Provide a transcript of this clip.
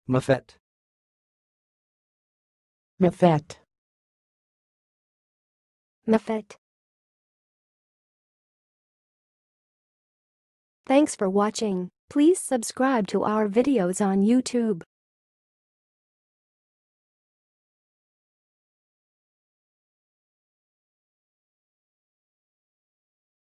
mofette, mofette, mofette. Thanks for watching. Please subscribe to our videos on YouTube.